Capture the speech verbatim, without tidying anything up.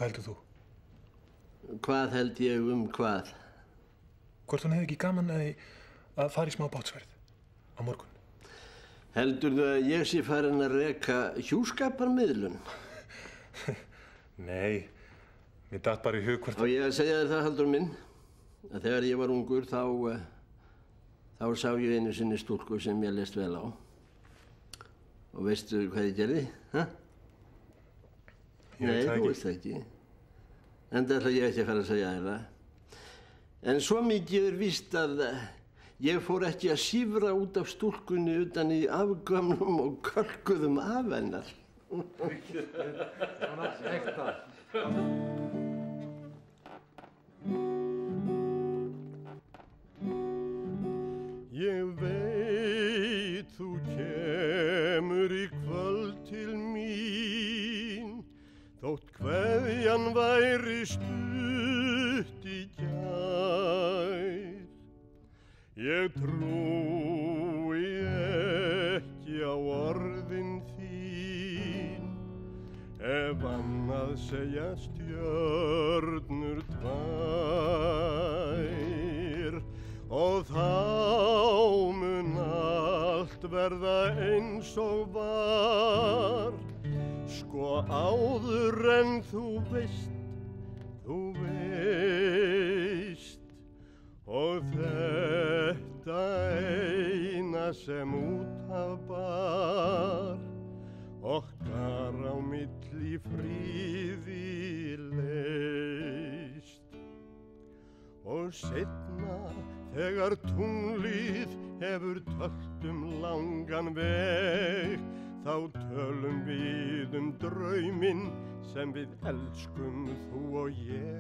Hvað heldur þú? Hvað held ég um hvað? Hvort hún hefði ekki gaman að, að fara í smá bátsverð á morgun? Heldurðu að ég sé farin að reka hjúskaparmiðlun? Nei, mér datt bara í hug hvort... Og ég að segja þér það, Halldór minn, að þegar ég var ungur þá, þá sá ég einu sinni stúlku sem ég leist vel á. Og veistu hvað ég gerði? Ha? Ég Nei, veit það þú ekki. veist það ekki. Enda ætla ég ekki að fara að segja þér það. En svo mikið er víst að ég fór ekki að sífra út af stúlkunni utan í afgömlum og kölkuðum af hennar. Svona ekta. Ég veit þú kemur í kvöld til mín, þótt kveðjan væri stutt í gær. Ég trúi ekki á orðin þín, ef annað segja stjörnur tvær. Og þá mun allt verða eins og var, sko áður en þú veist, þú veist. Og þetta eina sem út af bar, okkar á milli fríði leist. Og seinna þegar tunglið hefur tölt um langan veg, þá tölum við um drauminn sem við elskum þú og ég.